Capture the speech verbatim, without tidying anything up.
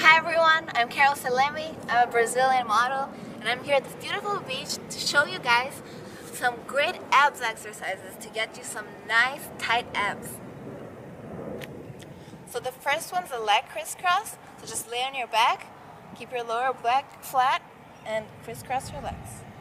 Hi everyone, I'm Seleme. I'm a Brazilian model and I'm here at this beautiful beach to show you guys some great abs exercises to get you some nice tight abs. So the first one's a leg crisscross, so just lay on your back, keep your lower back flat and crisscross your legs.